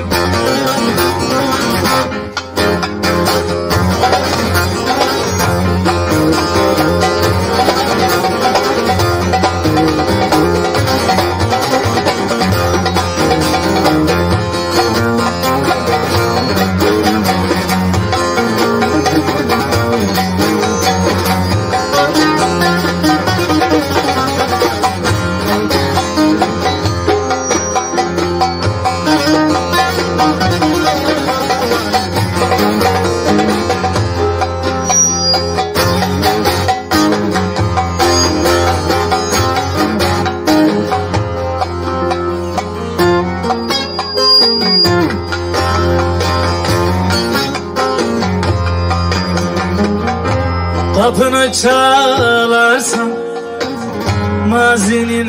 Kapını çalarsam mazinin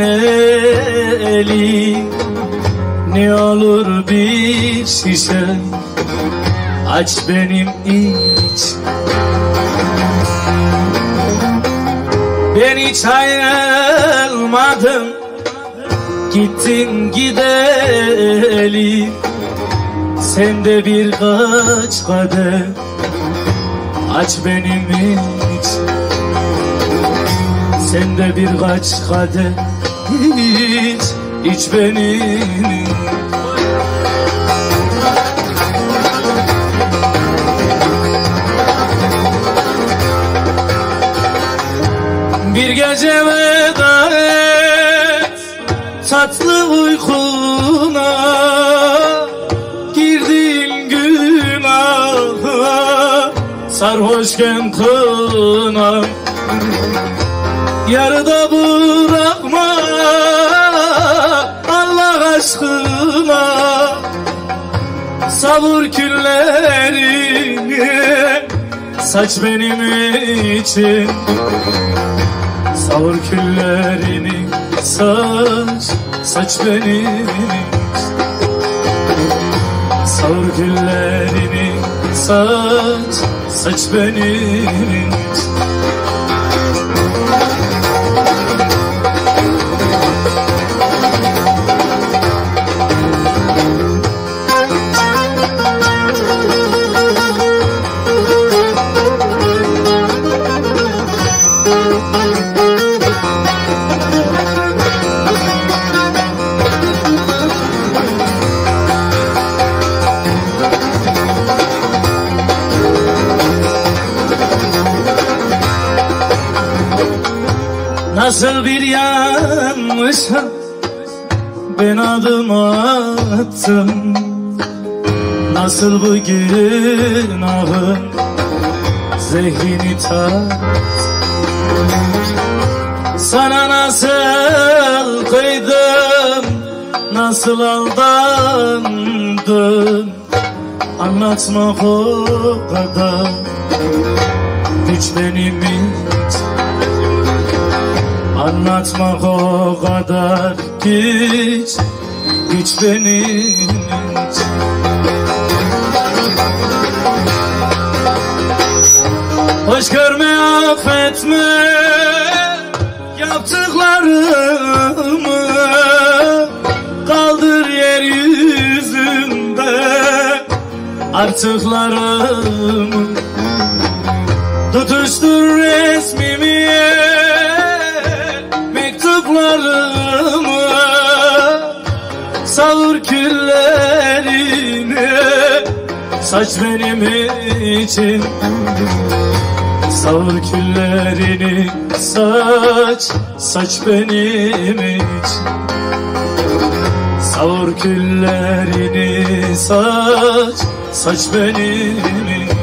eli, ne olur bir şişe aç benim iç. Ben hiç ayrılmadım, gittin gideli. Sen de birkaç kadeh aç benim iç. Sen de birkaç kadeh iç benim. Bir gece veda et tatlı uykuna, girdin günaha sarhoşken kına. Yarıda bırakma Allah aşkına, savur küllerini saç benim için. Savur küllerini saç benim için. Savur küllerini saç benim için. Nasıl bir yanlışa ben adım attım, nasıl bu günahın zehrini tat. Sana nasıl kıydım, nasıl aldandım, anlatmak o kadar güç benim için. Anlatmak o kadar güç benim için. Hoş görme, affetme yaptıklarımı, kaldır yeryüzünde artıklarımı. Tutuştur resmimi, mektuplarımı, savur küllerini saç benim için. Savur küllerini saç benim için. Savur küllerini saç benim için.